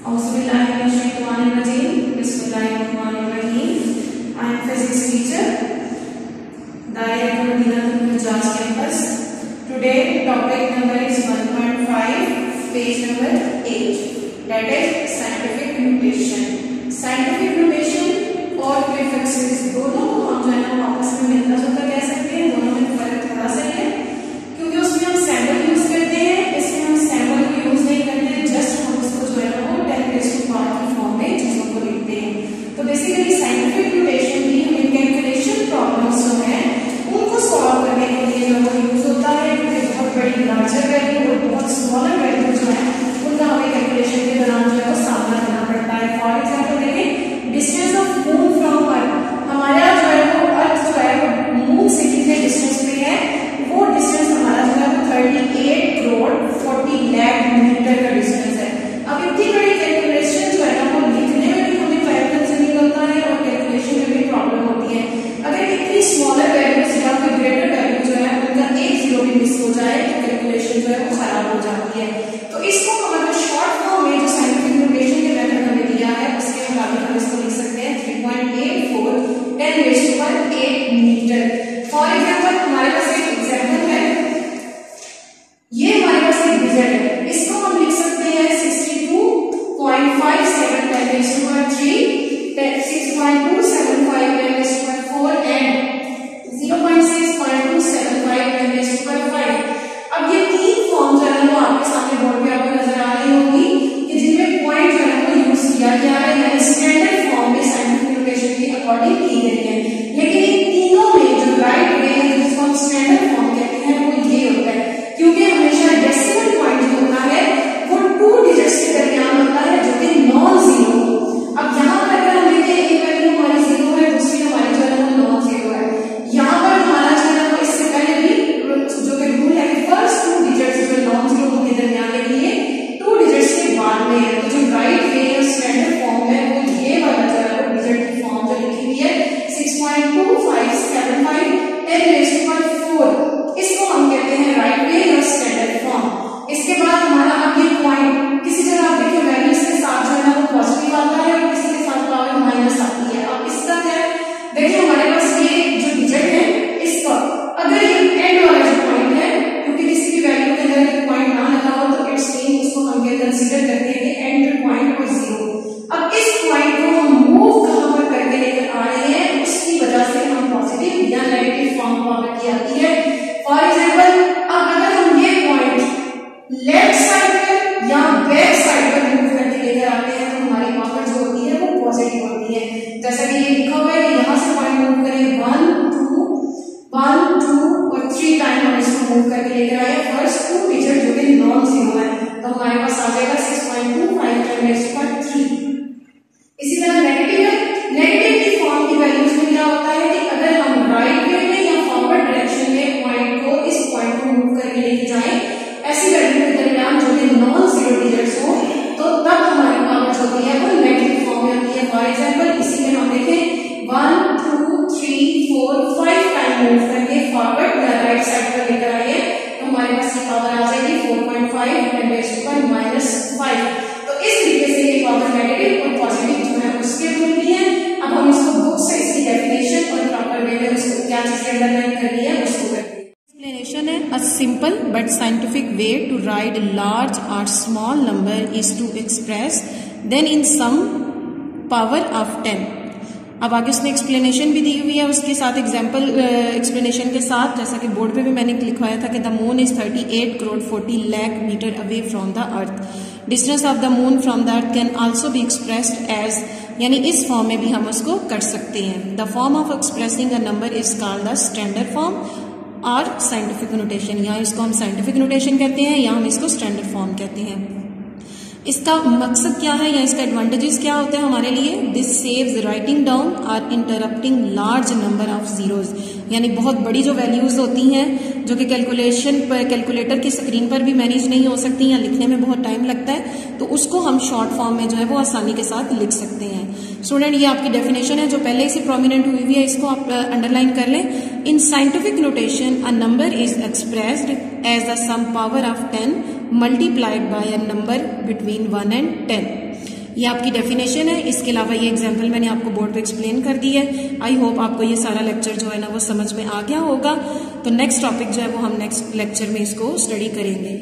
I am physics teacher, Daira Jaj campus. Today topic number is 1.5, page number 8. That is scientific notation. Scientific notation और prefixes दोनों को हम जो है ना आपस में मिलता जुलता कह सकते हैं. दोनों में फर्क थोड़ा सा है क्योंकि उसमें हम सैंपल यूज करते हैं, इसमें हम सैंपल को यूज नहीं करते, जस्ट हम उसको जो है ना वो 10 पार्ट की फॉर्म में चीजों को लिखते हैं. तो बेसिकली साइंटिफिक नोटेशन भी हमें कैलकुलेशन प्रॉब्लम्स जो है उनको सॉल्व करने के लिए जो यूज होता है. बहुत बड़ी लार्जर वैल्यू और बहुत स्मॉलर वैल्यू जो है उनका हमें कैलकुलेशन के दौरान जो है वो सामना करना पड़ता है. फॉर एग्जाम्पल देखें, distance of moon from earth. हमारा जो है वो अर्थ जो है वो मून से कितने डिस्टेंस पे है, वो डिस्टेंस हमारा जो है वो 38 करोड़ 40 लाख मीटर का डिस्टेंस है. अब इतनी बड़ी कैलकुलेशन जो है ना वो लिखने में भी हमें पैटर्न से निकलता है और कैलकुलेशन में भी प्रॉब्लम होती है. अगर इतनी स्मॉलर वैल्यूज या फिर ग्रेटर वैल्यू जो है उनका एक जीरो भी मिस हो जाए तो कैलकुलेशन जो है वो खराब हो जाती है. तो इसको हम अगर शॉर्ट फॉर्म में जो साइंटिफिक नोटेशन के मेथड हमें दिया है उसके मुताबिक हम इसको लिख सकते हैं 3.84 10⁸ मीटर. फॉर एग्जाम्पल हमारे पास एक एग्जाम्पल है, ये हमारे पास एक डिजिट है, इसको हम लिख सकते हैं 62.57 10⁻³ 6.275 10⁻⁴ एंड 0.6275 10⁻⁵. अब ये तीन फॉर्म जो है वो आपके सामने बोर्ड पे आपको नजर आ रही होगी कि जिनमें पॉइंट जो है वो यूज किया गया है, यानी स्टैंडर्ड फॉर्म में साइंटिफिक नोटेशन के अकॉर्डिंग की गई है. लेकिन इन तीनों में जो राइट वे है जिसको हम स्टैंडर्ड फॉर्म कहते हैं वो ये होता है क्योंकि हमेशा डेसिमल पॉइंट जो होता है वो 2 डिजिट्स के दरमियान होता है जो कि नॉन जीरो. अब यहाँ पर अगर हम देखें एक वैल्यू हमारी जीरो है, दूसरी हमारी जो है वो नॉन जीरो है. यहाँ पर हमारा जो है वो इससे पहले भी जो कि रूल है कि फर्स्ट 2 डिजिट्स जो नॉन जीरो के दरमियान के लिए 2 डिजिट्स के बाद में है. तो जो राइट वे है स्टैंडर्ड फॉर्म है वो ये वाला जो है वो डिजिट की फॉर्म जो लिखी हुई है 6.2575 10⁻⁴. इसको हम कहते हैं राइट वे या स्टैंडर्ड फॉर्म. इसके बाद हमारा अब ये पॉइंट किसी जगह आप देखिए वैल्यूज के साथ जो है ना वो पॉजिटिव आता है और किसी के साथ पावर माइनस आती है. अब इसका क्या है, देखिए हमारे पास ये जो डिजिट है इसका अगर ये एंड वाला जो पॉइंट है क्योंकि किसी भी वैल्यू के अंदर एक पॉइंट ना लगा हो तो इट्स मीन उसको हम कंसीडर करते हैं कि एंड पॉइंट और जीरो. अब इस पॉइंट को हम मूव कहां पर करके लेकर आ रहे हैं उसकी वजह से हम पॉजिटिव या नेगेटिव फॉर्म पावर की आती है. फॉर एग्जाम्पल अब अगर हम ये पॉइंट लेफ्ट साइड पर या बैक साइड पर मूव करके लेकर आते हैं तो हमारी पावर जो होती है वो पॉजिटिव होती है. जैसा कि ये लिखा हुआ है कि यहाँ से पॉइंट मूव करें 1 2 और 3 टाइम हम इसको मूव करके लेकर आए फर्स्ट 2 डिजिट जो कि नॉन जीरो है तो हमारे पास आ जाएगा 6.25 10⁻⁵. इसी तरह नेगेटिव है, नेगेटिव की फॉर्म की वैल्यूज में क्या होता है कि अगर हम राइट वे में या फॉरवर्ड डायरेक्शन में पॉइंट को इस पॉइंट को मूव करके लेके जाएं ऐसी वैल्यू के दरमियान जो कि नॉन जीरो डिजिट्स हो तो तब हमारी पावर जो होती है वो नेगेटिव फॉर्म में होती है. फॉर एग्जाम्पल इसी में हम देखें 1 2 3 4 5 टाइम मूव करके फॉरवर्ड या राइट साइड पर लेकर आइए तो हमारे पास ये पावर आ जाएगी 4.5 10⁻⁵. तो इस तरीके से ये पावर नेगेटिव और पॉजिटिव जो है उसके रूल भी है. अब हम इसको बुक से इसकी डेफिनेशन और प्रॉपर वे में उसको क्या चीज अंडरलाइन करनी है उसको करते हैं. Explanation है a simple but scientific way to write large or small number is to express then in some power of 10. अब आगे उसने एक्सप्लेनेशन भी दी हुई है उसके साथ एग्जाम्पल एक्सप्लेनेशन के साथ, जैसा कि बोर्ड पे भी मैंने लिखवाया था कि the moon is 38 crore 40 lakh metre away from the earth. Distance of the moon from the earth can also be expressed as, यानी इस फॉर्म में भी हम उसको कर सकते हैं. The form of expressing a number is called the standard form और साइंटिफिक नोटेशन. यहाँ इसको हम साइंटिफिक नोटेशन कहते हैं या हम इसको स्टैंडर्ड फॉर्म कहते हैं. इसका मकसद क्या है या इसका एडवांटेजेस क्या होते हैं हमारे लिए. दिस सेव्स राइटिंग डाउन और interrupting large number of zeros, यानी बहुत बड़ी जो वैल्यूज होती हैं जो कि कैलकुलेटर की स्क्रीन पर भी मैनेज नहीं हो सकती या लिखने में बहुत टाइम लगता है तो उसको हम शॉर्ट फॉर्म में जो है वो आसानी के साथ लिख सकते हैं. स्टूडेंट ये आपकी डेफिनेशन है जो पहले से प्रोमिनेंट हुई हुई है, इसको आप अंडरलाइन कर लें. In scientific notation a number is expressed as the sum power of 10 multiplied by a number between 1 and 10. ये आपकी डेफिनेशन है। इसके अलावा ये एग्जाम्पल मैंने आपको बोर्ड पे एक्सप्लेन कर दी है। आई होप आपको ये सारा लेक्चर जो है ना वो समझ में आ गया होगा। तो नेक्स्ट टॉपिक जो है वो हम नेक्स्ट लेक्चर में इसको स्टडी करेंगे।